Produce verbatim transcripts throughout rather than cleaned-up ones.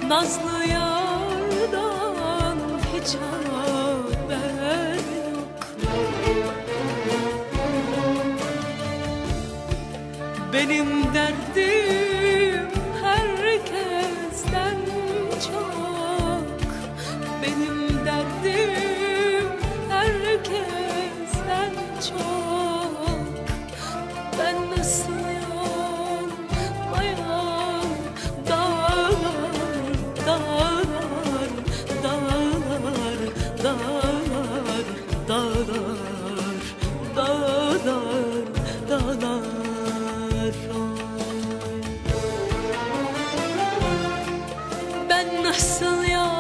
Nazlı yardan hiç haber yok. Benim derdim herkesten çok. Benim derdim herkesten çok. Ben nasıl yanmayan dağlar, dağlar, dağlar, dağlar, dağlar, dağlar, dağlar. Ben nasıl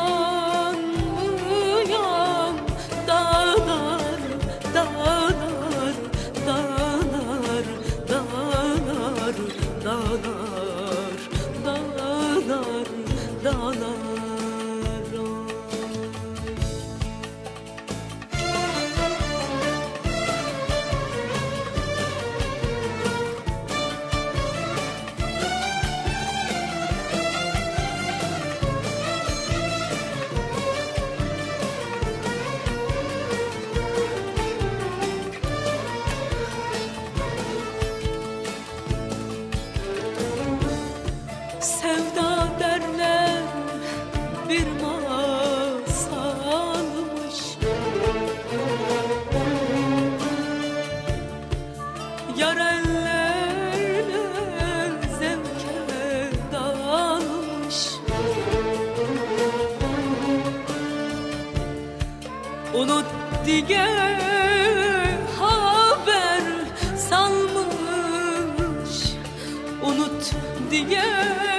yanmıyorum dağlar, dağlar, dağlar, dağlar, dağlar, dağlar, dağlar. Sevda derler bir masalmış, yar ellerle zevke dalmış. Unut diye haber salmış, unut diye